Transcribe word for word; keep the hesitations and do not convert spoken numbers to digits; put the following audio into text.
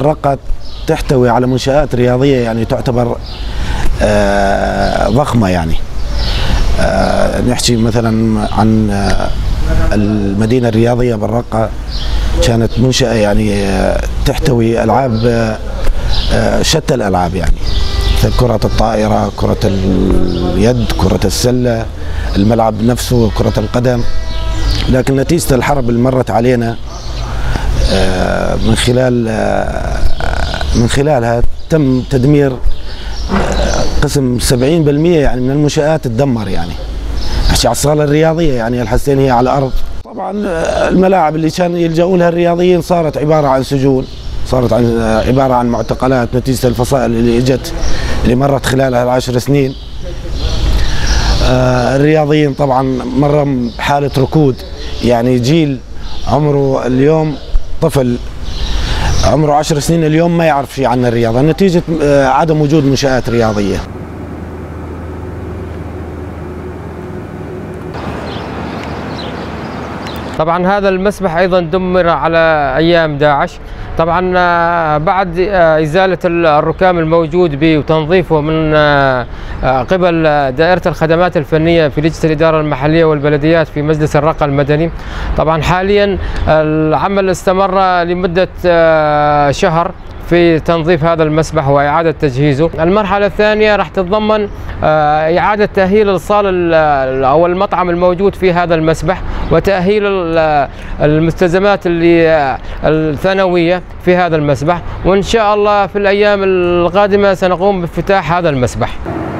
الرقة تحتوي على منشآت رياضية يعني تعتبر ضخمة. يعني نحكي مثلا عن المدينة الرياضية بالرقة، كانت منشأة يعني تحتوي ألعاب شتى الألعاب، يعني كرة الطائرة، كرة اليد، كرة السلة، الملعب نفسه، كرة القدم. لكن نتيجة الحرب اللي مرت علينا من خلال من خلالها تم تدمير قسم سبعين بالمئة يعني من المنشآت تدمر. يعني احكي على الصالة الرياضية، يعني الحسين هي على الأرض. طبعا الملاعب اللي كان يلجؤون لها الرياضيين صارت عبارة عن سجون، صارت عن عبارة عن معتقلات نتيجة الفصائل اللي اجت اللي مرت خلالها العشر سنين. آه الرياضيين طبعا مرة بحالة ركود، يعني جيل عمره اليوم طفل عمره عشر سنين اليوم ما يعرف شيء عن الرياضة نتيجة آه عدم وجود منشآت رياضية. طبعا هذا المسبح ايضا دمر على ايام داعش. طبعا بعد ازاله الركام الموجود به وتنظيفه من قبل دائره الخدمات الفنيه في لجنه الاداره المحليه والبلديات في مجلس الرقة المدني. طبعا حاليا العمل استمر لمده شهر في تنظيف هذا المسبح وإعادة تجهيزه. المرحلة الثانية راح تتضمن إعادة تأهيل الصالة أو المطعم الموجود في هذا المسبح وتأهيل المستلزمات اللي الثانوية في هذا المسبح، وإن شاء الله في الأيام القادمة سنقوم بافتتاح هذا المسبح.